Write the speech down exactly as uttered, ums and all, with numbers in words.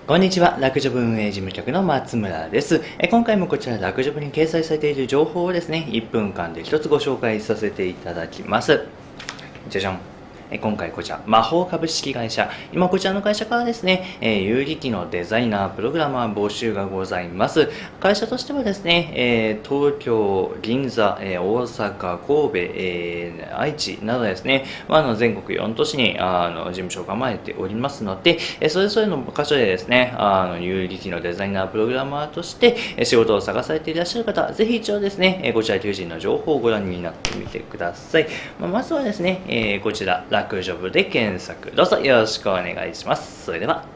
こんにちは、楽ジョブ運営事務局の松村です。え今回もこちら楽ジョブに掲載されている情報をですね、いっぷんかんで一つご紹介させていただきます。じゃじゃん。今回こちら、魔法株式会社。今こちらの会社からですね、えー、有機機のデザイナー、プログラマー募集がございます。会社としてはですね、えー、東京、銀座、えー、大阪、神戸、えー、愛知などですね、まあ、あの全国よん都市にあの事務所を構えておりますので、えー、それぞれの箇所でですね、あの有機機のデザイナー、プログラマーとして仕事を探されていらっしゃる方、ぜひ一応ですね、こちら求人の情報をご覧になってみてください。まあ、まずはですね、えー、こちら、楽ジョブで検索。どうぞよろしくお願いします。それでは。